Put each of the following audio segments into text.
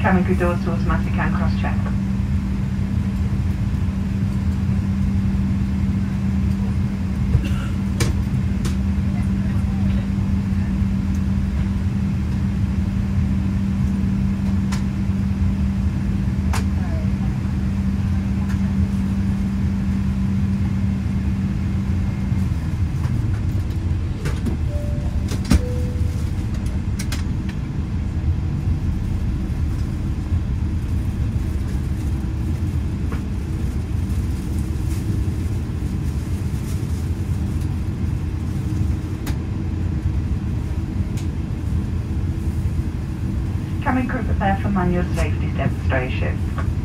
Cabin crew doors to automatic and cross-check. Cabin crew prepare for manual safety demonstration.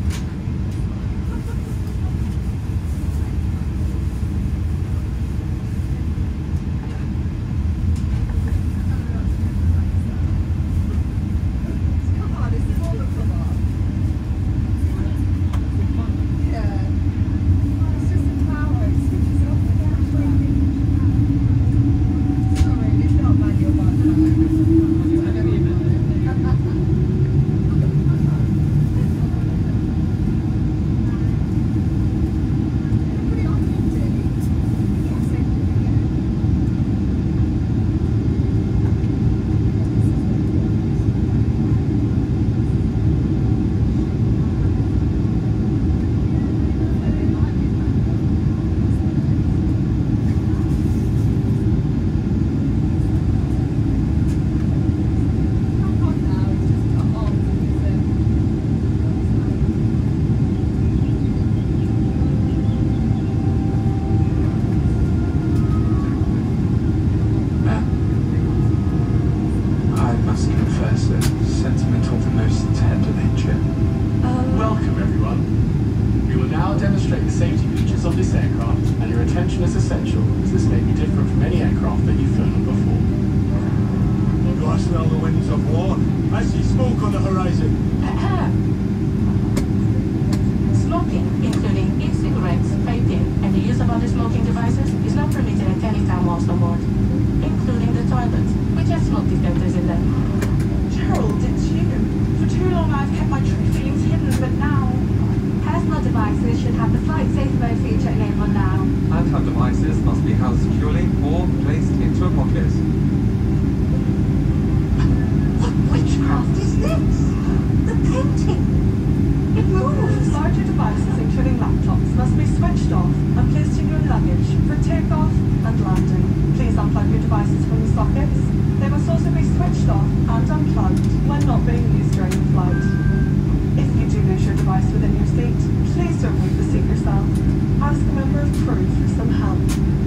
Is essential, as this may be different from any aircraft that you've flown on before. Do I smell the winds of war? I see smoke on the horizon. Smoking, including e-cigarettes, vaping, and the use of other smoking devices, is not permitted at any time whilst on board, including the toilets, which has smoke detectors in them. Gerald, it's you. For too long I've kept my true feelings hidden, but now... Personal devices should have the flight safe mode feature enabled now. Handheld devices must be held securely or placed into a pocket. What witchcraft is this? The painting! It moves! Larger devices, including laptops, must be switched off and placed in your luggage for takeoff and landing. Please unplug your devices from the sockets. They must also be switched off and unplugged when not being used during the flight. If you do lose your device within your seat, please don't move the seat yourself. Ask a member of crew for some help.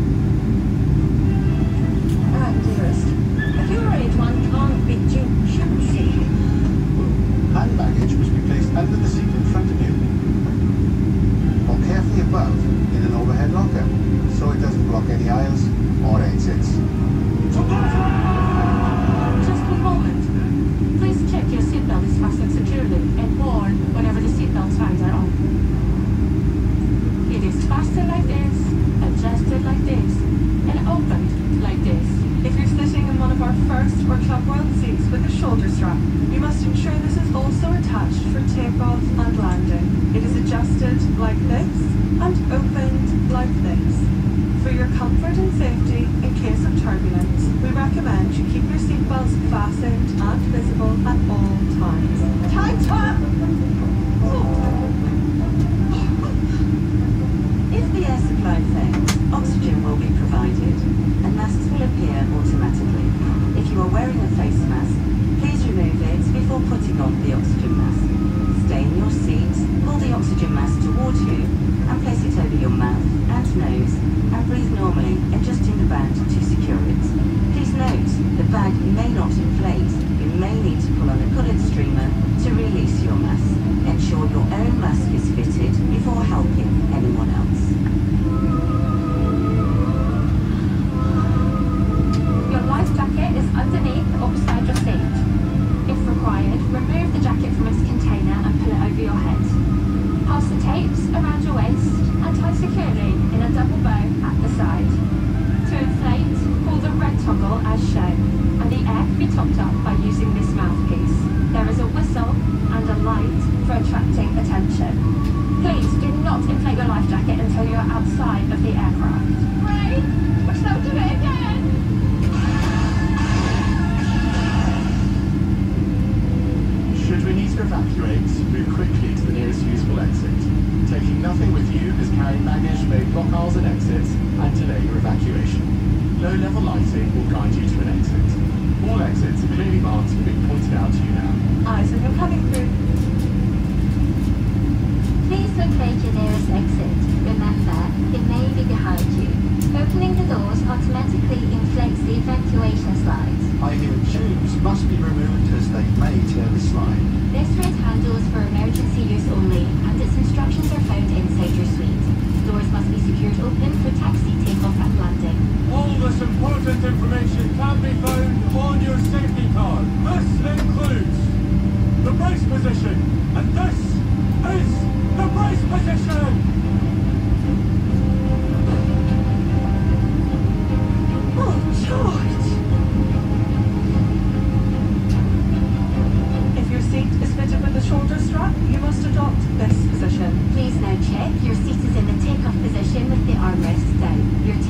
Dearest, if you are age one can't be due, shouldn't see. Hand baggage must be placed under the seat in front of you, or carefully above in an overhead locker, so it doesn't block any aisles or exits. Just one moment. Please check your seatbelt is fastened securely and worn whenever the seatbelt signs are on. It is fastened like this, adjusted like this, and opened like this. If you're sitting in one of our first or Club World seats with a shoulder strap, you must ensure this is also attached for takeoff and landing. It is adjusted like this and opened like this. For your comfort and safety in case of turbulence, we recommend you keep your seatbelts fastened and visible at all times. Tight up! If the air supply fails, oxygen will be provided, and masks will appear automatically. If you are wearing a face mask, please remove it before putting on the oxygen mask. Stay in your seat, pull the oxygen mask towards you, and place it over your mouth. must be removed as they may tear the slide. This red handle is for emergency use only, and its instructions are found inside your suite. Doors must be secured open for taxi takeoff and landing. All this important information can be found on your safety card. This includes the brace position, and this is the brace position! Oh, George! If your seat is fitted with a shoulder strap, you must adopt this position. Please now check your seat is in the takeoff position with the armrest down. Your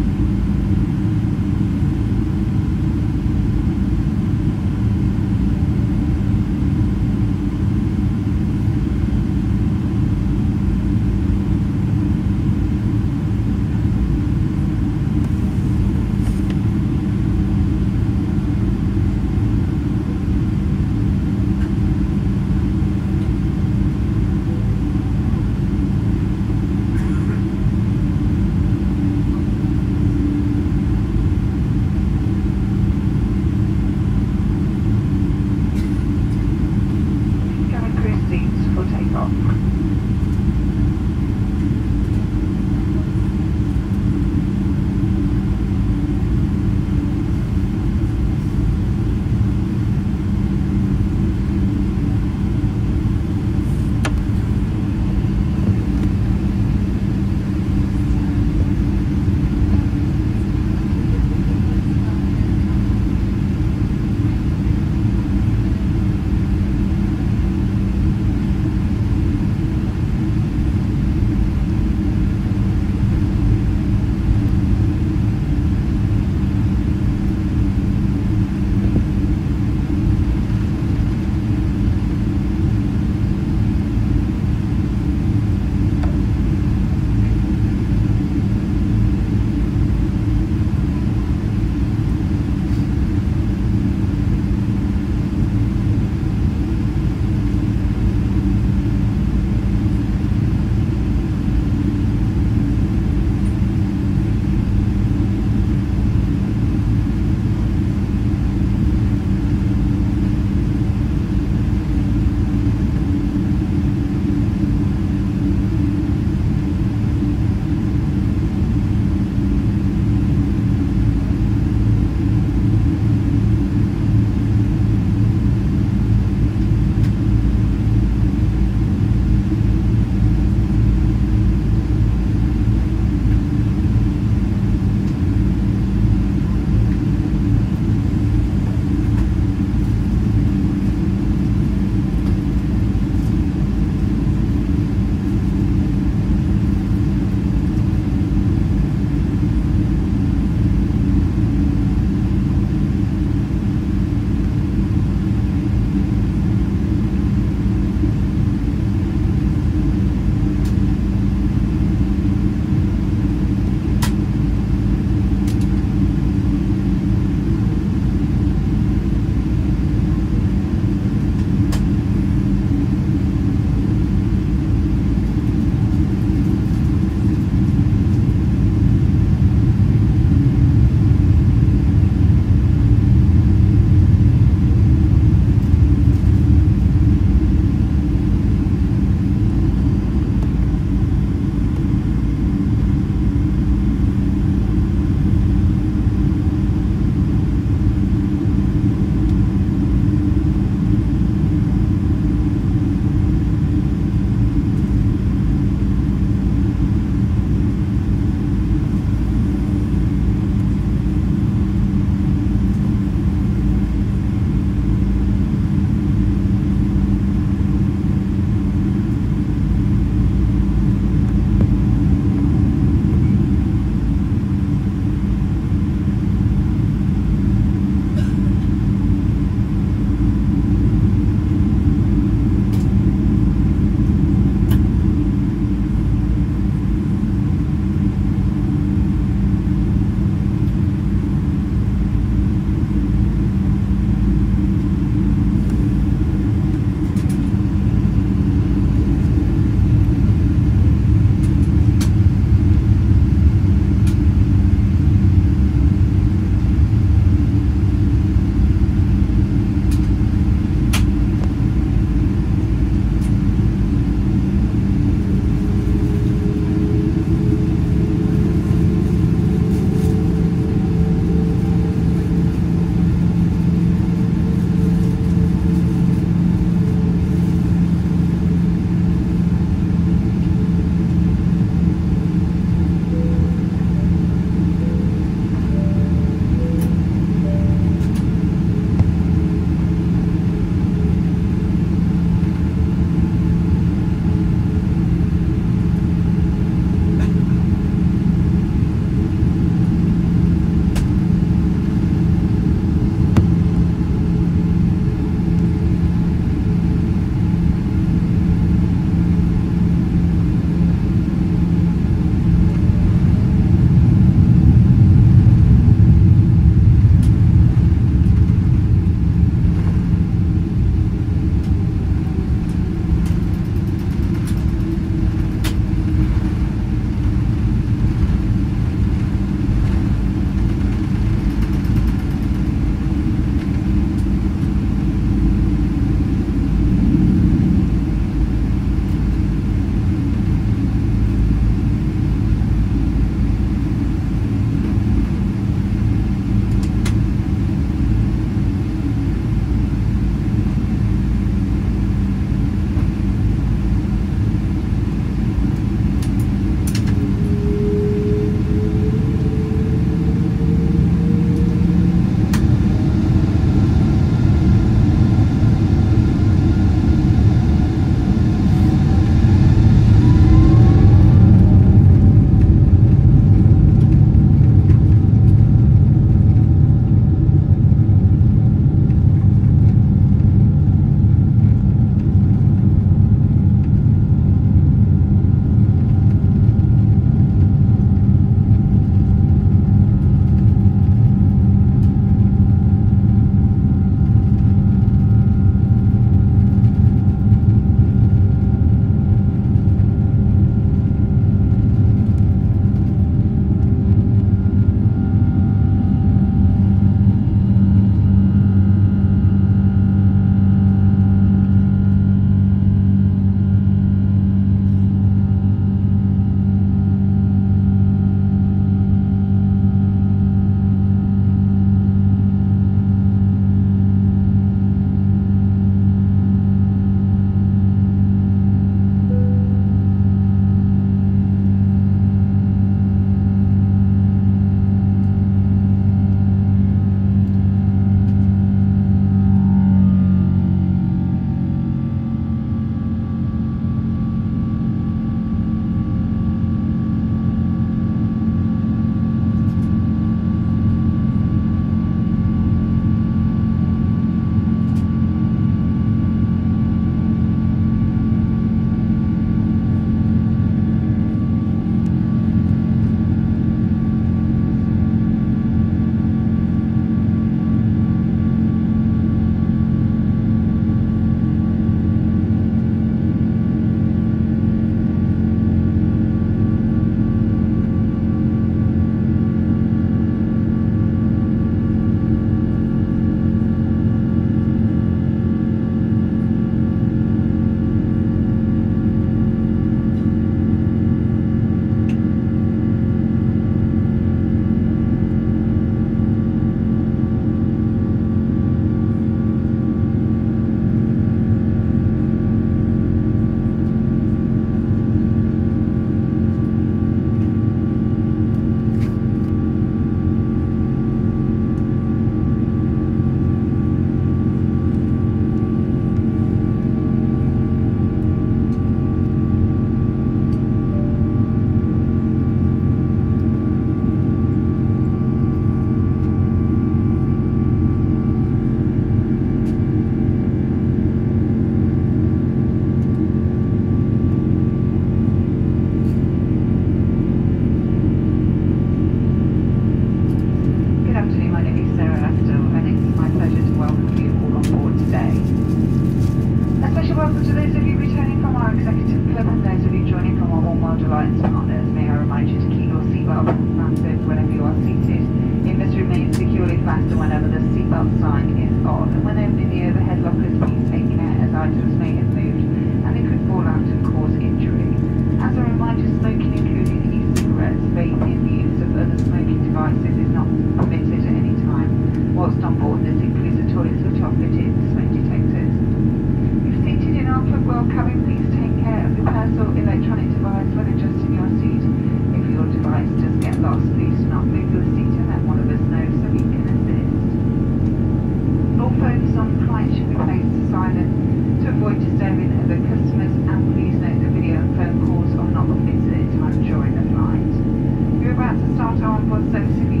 seatbelt fastened whenever you are seated. It must remain securely fastened whenever the seatbelt sign is on. And when opening the overhead lockers, please take care as items may have moved and they could fall out and cause injury. As a reminder, smoking, including e-cigarettes, vaping, the use of other smoking devices is not permitted at any time whilst on board. This includes the toilets which are fitted with smoke detectors. If seated in our footwell cabin, please take care of your personal electronic device when adjusting your seat. If your device does get lost, please do not move your seat and let one of us know so we can assist. All phones on flight should be placed to silent to avoid disturbing other customers, and please note that video and phone calls are not permitted at any time during the flight. We're about to start our onboard service. If you